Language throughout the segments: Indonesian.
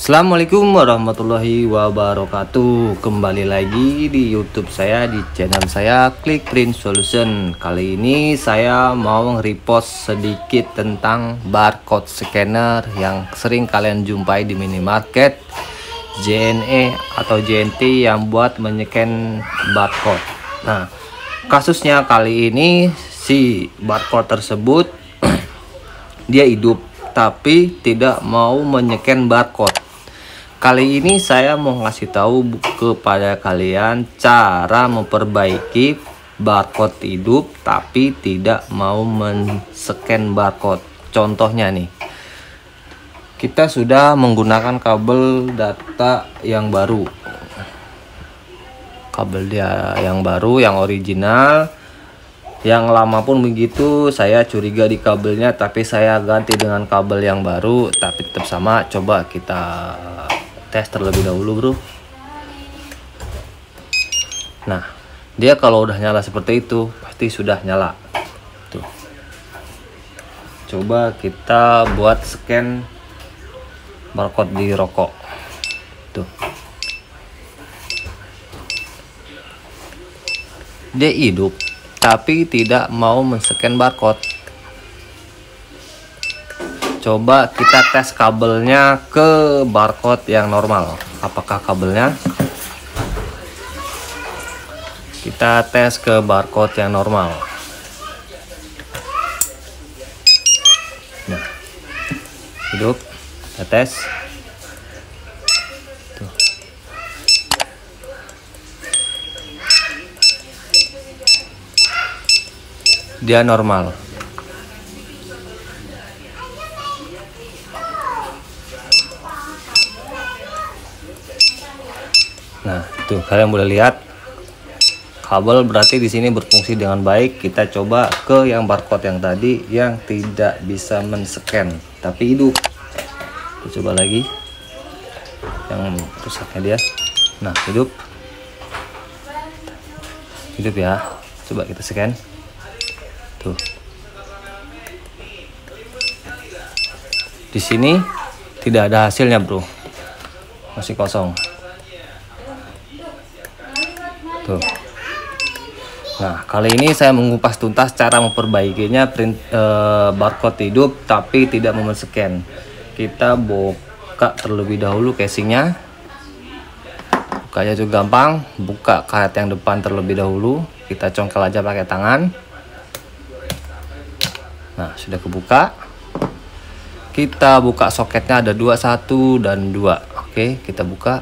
Assalamualaikum warahmatullahi wabarakatuh. Kembali lagi di YouTube saya, di channel saya Klik Print Solution. Kali ini saya mau nge-repost sedikit tentang barcode scanner yang sering kalian jumpai di minimarket, JNE atau JNT yang buat menycan barcode. Nah, kasusnya kali ini si barcode tersebut dia hidup tapi tidak mau menycan barcode. Kali ini saya mau ngasih tahu kepada kalian cara memperbaiki barcode hidup tapi tidak mau men-scan barcode. Contohnya nih, kita sudah menggunakan kabel data yang baru, kabel dia yang baru, yang original. Yang lama pun begitu, saya curiga di kabelnya, tapi saya ganti dengan kabel yang baru, tapi tetap sama. Coba kita tes terlebih dahulu, bro. Nah, dia kalau udah nyala seperti itu pasti sudah nyala tuh. Coba kita buat scan barcode di rokok tuh. Dia hidup tapi tidak mau men-scan barcode. Coba kita tes kabelnya ke barcode yang normal. Apakah kabelnya? Kita tes ke barcode yang normal. Nah, hidup. Kita tes. Tuh. Dia normal. Nah, tuh kalian boleh lihat kabel berarti di sini berfungsi dengan baik. Kita coba ke yang barcode yang tadi yang tidak bisa men-scan tapi hidup. Kita coba lagi yang rusaknya dia. Nah, hidup. Hidup ya. Coba kita scan. Tuh. Di sini tidak ada hasilnya, bro. Masih kosong. Tuh. Nah, kali ini saya mengupas tuntas cara memperbaikinya barcode hidup tapi tidak men-scan. Kita buka terlebih dahulu casingnya. Bukanya juga gampang. Buka karet yang depan terlebih dahulu. Kita congkel aja pakai tangan. Nah, sudah kebuka. Kita buka soketnya, ada 2, 1 dan 2. Oke, kita buka.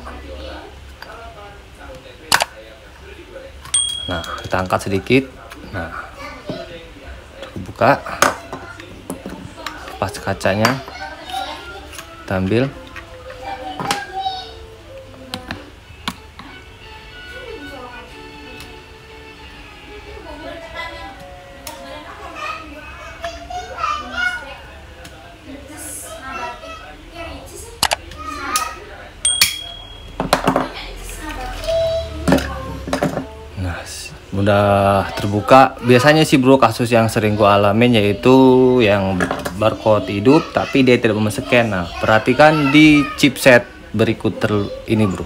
Nah, kita angkat sedikit. Nah, buka. Lepas kacanya, kita ambil. Udah terbuka. Biasanya sih, bro, kasus yang sering gua alamin yaitu yang barcode hidup tapi dia tidak men-scan. Nah, perhatikan di chipset berikut ini, bro.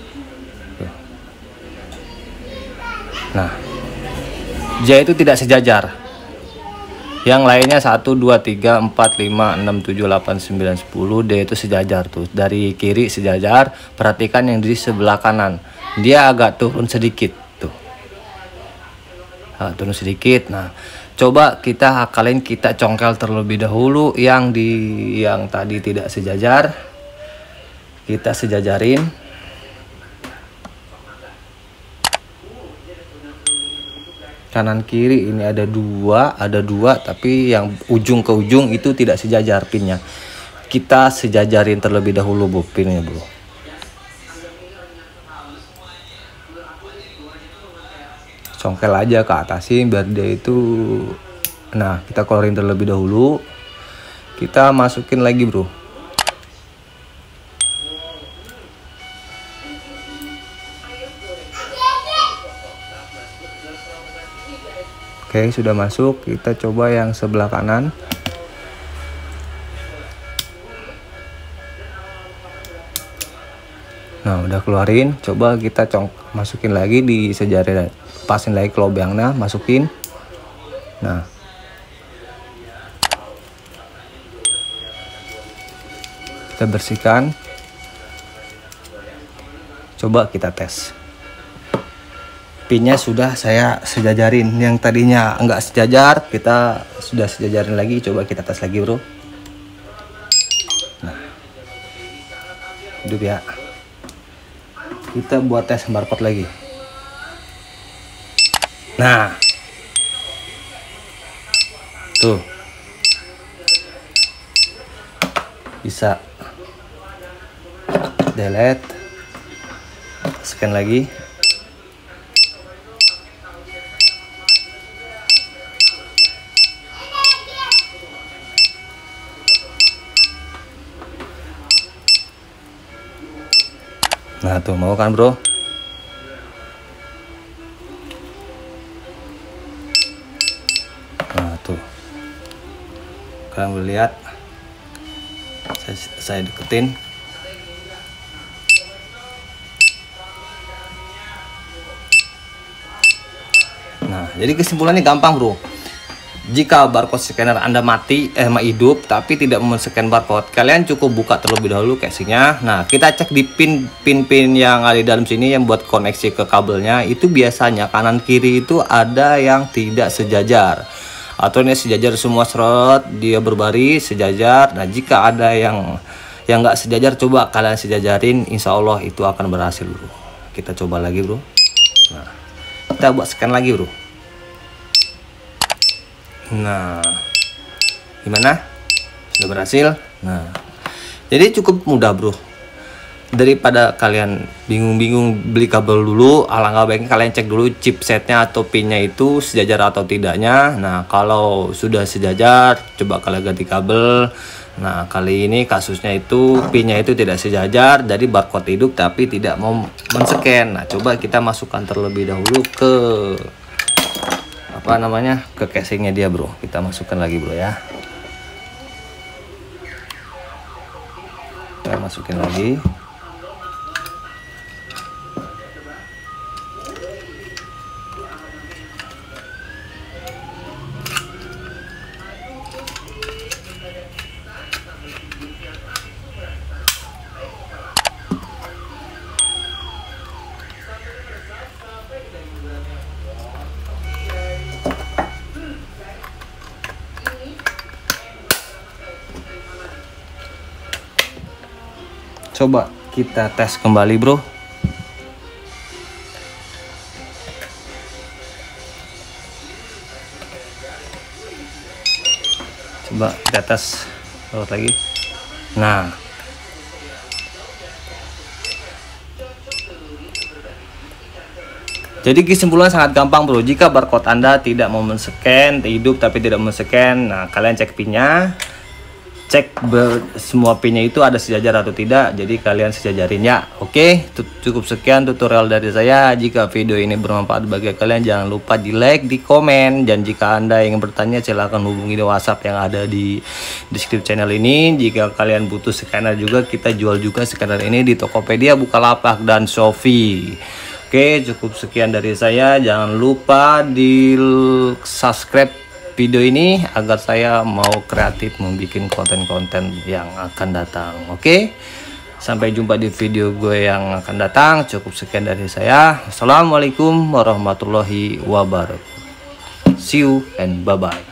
Nah, dia itu tidak sejajar. Yang lainnya 1 2 3 4 5 6 7 8 9 10 dia itu sejajar tuh. Dari kiri sejajar. Perhatikan yang di sebelah kanan, dia agak turun sedikit. Nah, turun sedikit. Nah, coba kita akalin, kita congkel terlebih dahulu yang tadi tidak sejajar. Kita sejajarin. Kanan kiri ini ada dua tapi yang ujung ke ujung itu tidak sejajar pinnya. Kita sejajarin terlebih dahulu, bu, pinnya, bro. Congkel aja ke atasin biar dia itu. Nah, kita keluarin terlebih dahulu. Kita masukin lagi, bro. Oke, sudah masuk. Kita coba yang sebelah kanan. Nah udah keluarin, coba kita masukin lagi di sejajar, pasin lagi ke lubangnya, masukin. Nah kita bersihkan, coba kita tes. Pinnya sudah saya sejajarin, yang tadinya enggak sejajar kita sudah sejajarin lagi. Coba kita tes lagi bro. Nah hidup ya. Kita buat tes barcode lagi. Nah tuh bisa delete, scan lagi. Nah tuh mau kan bro. Nah tuh kalian boleh lihat, saya deketin. Nah jadi kesimpulannya gampang bro. Jika barcode scanner Anda hidup tapi tidak men-scan barcode, kalian cukup buka terlebih dahulu casingnya. Nah kita cek di pin yang ada di dalam sini yang buat koneksi ke kabelnya, itu biasanya kanan kiri itu ada yang tidak sejajar, atau ini sejajar semua serot, dia berbaris sejajar. Nah jika ada yang nggak sejajar, coba kalian sejajarin, insya Allah itu akan berhasil bro. Kita coba lagi bro. Nah kita buat scan lagi bro. Nah gimana, sudah berhasil? Nah jadi cukup mudah bro. Daripada kalian bingung-bingung beli kabel dulu, alangkah baiknya kalian cek dulu chipsetnya atau pinnya itu sejajar atau tidaknya. Nah kalau sudah sejajar, coba kalian ganti kabel. Nah kali ini kasusnya itu pinnya itu tidak sejajar, jadi barcode hidup tapi tidak mau men-scan. Nah coba kita masukkan terlebih dahulu ke ke casingnya dia bro. Kita masukkan lagi bro ya. Kita masukin lagi. Coba kita tes kembali bro. Coba kita tes lagi. Nah jadi kesimpulan sangat gampang bro. Jika barcode Anda tidak mau men-scan, hidup tapi tidak men-scan, nah kalian cek pinnya, cek semua pinnya itu ada sejajar atau tidak, jadi kalian sejajarin ya. Oke, cukup sekian tutorial dari saya. Jika video ini bermanfaat bagi kalian, jangan lupa di like, di komen, dan jika Anda ingin bertanya silahkan hubungi di WhatsApp yang ada di deskripsi channel ini. Jika kalian butuh scanner juga, kita jual juga scanner ini di Tokopedia, Bukalapak, dan Shopee. Oke, cukup sekian dari saya. Jangan lupa di subscribe video ini agar saya mau kreatif membuat konten-konten yang akan datang. Oke, sampai jumpa di video gue yang akan datang. Cukup sekian dari saya. Assalamualaikum warahmatullahi wabarakatuh. See you and bye bye.